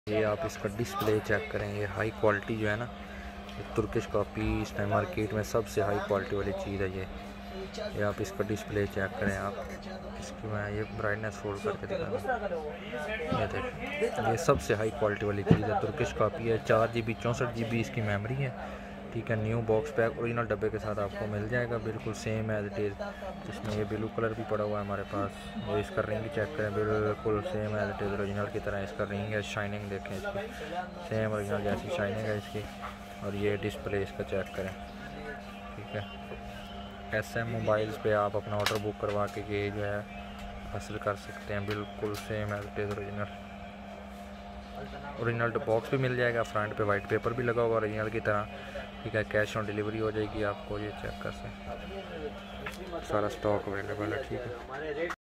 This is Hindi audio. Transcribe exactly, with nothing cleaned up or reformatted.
ये आप इसका डिस्प्ले चेक करें, ये हाई क्वालिटी जो है ना, ये तुर्किश कॉपी इस टाइम मार्केट में सबसे हाई क्वालिटी वाली चीज़ है ये ये आप इसका डिस्प्ले चेक करें। आप इसकी मैं ये ब्राइटनेस फोल्ड करके दिखाऊंगा, ये देखें, ये सबसे हाई क्वालिटी वाली चीज़ है, तुर्किश कॉपी है। चार जी बी चौंसठ जी बी इसकी मेमोरी है, ठीक है। न्यू बॉक्स पैक ओरिजिनल डब्बे के साथ आपको मिल जाएगा, बिल्कुल सेम एज इट इज़। जिसमें ये ब्लू कलर भी पड़ा हुआ है हमारे पास, और इसका रिंग चेक करें, बिल्कुल same as it is original की तरह इसका रिंग है। शाइनिंग देखें इसकी, सेम ओरिजिनल जैसी शाइनिंग है इसकी। और ये डिस्प्ले इसका चेक करें, ठीक है। एस एम मोबाइल्स पे आप अपना ऑर्डर बुक करवा के ये जो है हासिल कर सकते हैं, बिल्कुल same as it is original. Original box भी मिल जाएगा, फ्रंट पे वाइट पेपर भी लगा हुआ ओरिजिनल की तरह, ठीक है। कैश ऑन डिलीवरी हो जाएगी आपको, ये चेक कर सकते, सारा स्टॉक अवेलेबल है, ठीक है।